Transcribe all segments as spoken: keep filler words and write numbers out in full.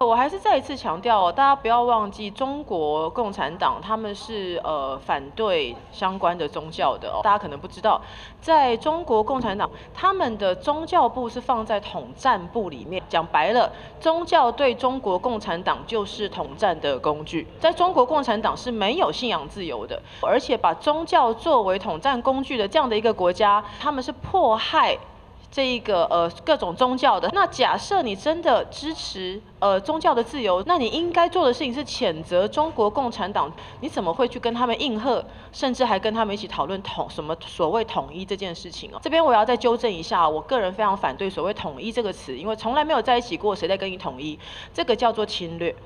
我还是再一次强调哦，大家不要忘记，中国共产党他们是呃反对相关的宗教的哦。大家可能不知道，在中国共产党，他们的宗教部是放在统战部里面。讲白了，宗教对中国共产党就是统战的工具。在中国共产党是没有信仰自由的，而且把宗教作为统战工具的这样的一个国家，他们是迫害这一个呃各种宗教的。那假设你真的支持呃宗教的自由，那你应该做的事情是谴责中国共产党。你怎么会去跟他们应和，甚至还跟他们一起讨论统什么所谓统一这件事情哦？这边我要再纠正一下，我个人非常反对所谓统一这个词，因为从来没有在一起过，谁在跟你统一？这个叫做侵略。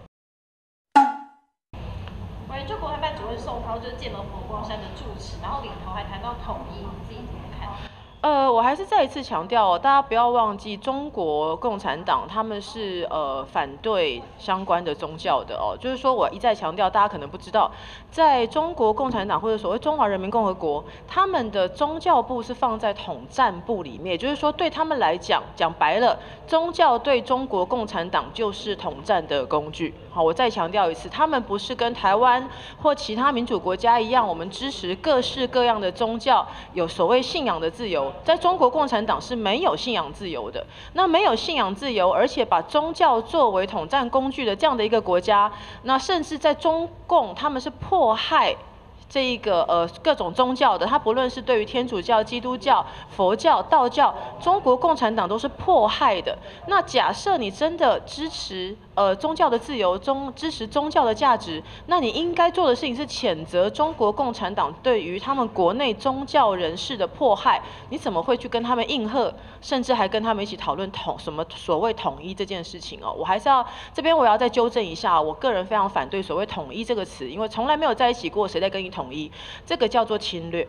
关于就国台办主任宋涛就是见了佛光山的住持，然后领头还谈到统一，你自己怎么看？ 呃，我还是再一次强调哦，大家不要忘记，中国共产党他们是呃反对相关的宗教的哦。就是说我一再强调，大家可能不知道，在中国共产党或者所谓中华人民共和国，他们的宗教部是放在统战部里面。也就是说，对他们来讲，讲白了，宗教对中国共产党就是统战的工具。好，我再强调一次，他们不是跟台湾或其他民主国家一样，我们支持各式各样的宗教，有所谓信仰的自由。在中国共产党是没有信仰自由的。那没有信仰自由，而且把宗教作为统战工具的这样的一个国家，那甚至在中共他们是迫害这一个呃各种宗教的，它不论是对于天主教、基督教、佛教、道教，中国共产党都是迫害的。那假设你真的支持呃宗教的自由，中支持宗教的价值，那你应该做的事情是谴责中国共产党对于他们国内宗教人士的迫害。你怎么会去跟他们应和，甚至还跟他们一起讨论统什么所谓统一这件事情哦？我还是要这边我要再纠正一下，我个人非常反对所谓统一这个词，因为从来没有在一起过，谁在跟你统一？这个叫做侵略。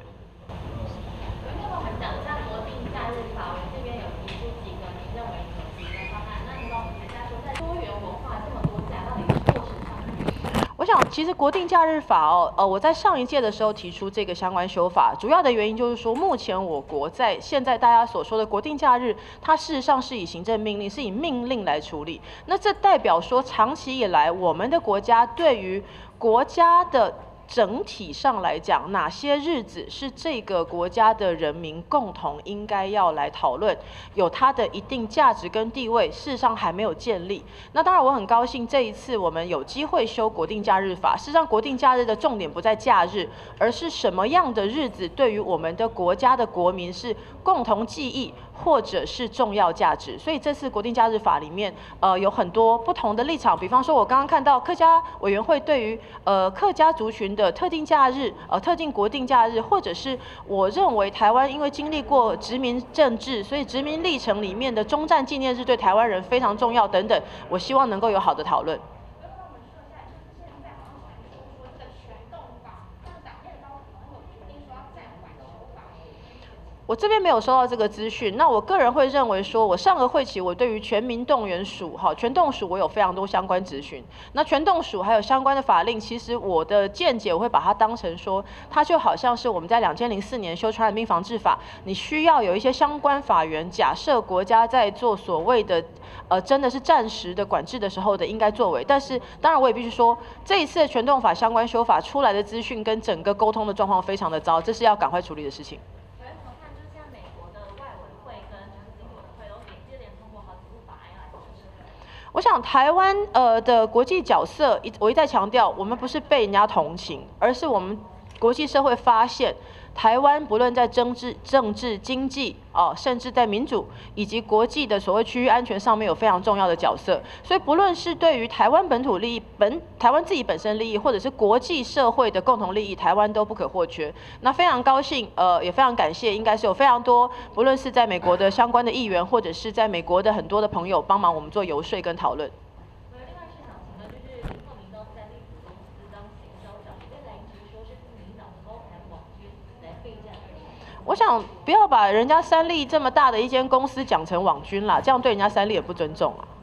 我想，其实国定假日法哦，呃，我在上一届的时候提出这个相关修法，主要的原因就是说，目前我国在现在大家所说的国定假日，它事实上是以行政命令，是以命令来处理。那这代表说，长期以来我们的国家对于国家的整体上来讲，哪些日子是这个国家的人民共同应该要来讨论，有它的一定价值跟地位，事实上还没有建立。那当然，我很高兴这一次我们有机会修国定假日法。事实上，国定假日的重点不在假日，而是什么样的日子对于我们的国家的国民是共同记忆，或者是重要价值。所以这次国定假日法里面，呃，有很多不同的立场。比方说，我刚刚看到客家委员会对于呃客家族群的特定假日，呃，特定国定假日，或者是我认为台湾因为经历过殖民政治，所以殖民历程里面的终战纪念日对台湾人非常重要等等，我希望能够有好的讨论。我这边没有收到这个资讯，那我个人会认为说，我上个会期我对于全民动员署哈全动署我有非常多相关质询，那全动署还有相关的法令，其实我的见解我会把它当成说，它就好像是我们在两千零四年修传染病防治法，你需要有一些相关法源，假设国家在做所谓的呃真的是暂时的管制的时候的应该作为，但是当然我也必须说，这一次的全动法相关修法出来的资讯跟整个沟通的状况非常的糟，这是要赶快处理的事情。我想台湾呃的国际角色，一我一再强调，我们不是被人家同情，而是我们国际社会发现，台湾不论在政治、政治、经济哦，甚至在民主以及国际的所谓区域安全上面有非常重要的角色。所以不论是对于台湾本土利益、本台湾自己本身利益，或者是国际社会的共同利益，台湾都不可或缺。那非常高兴，呃，也非常感谢，应该是有非常多，不论是在美国的相关的议员，或者是在美国的很多的朋友帮忙我们做游说跟讨论。我想不要把人家三立这么大的一间公司讲成网军啦，这样对人家三立也不尊重啊。